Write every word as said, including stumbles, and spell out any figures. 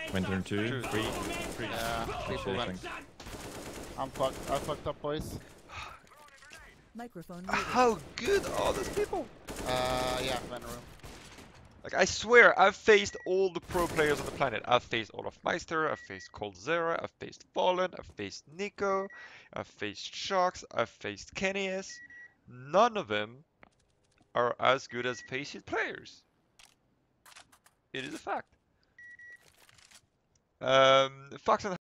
Winter two, Two. three. Three. Yeah, people went. I'm fucked. I fucked up, boys. Microphone muted. How good are those people? Uh, yeah, Venom room. Like, I swear, I've faced all the pro players on the planet. I've faced Olaf Meister, I've faced Cold Zero, I've faced Fallen, I've faced Nico, I've faced Sharks, I've faced Kenny S. None of them are as good as faced players. It is a fact. Um, Fox and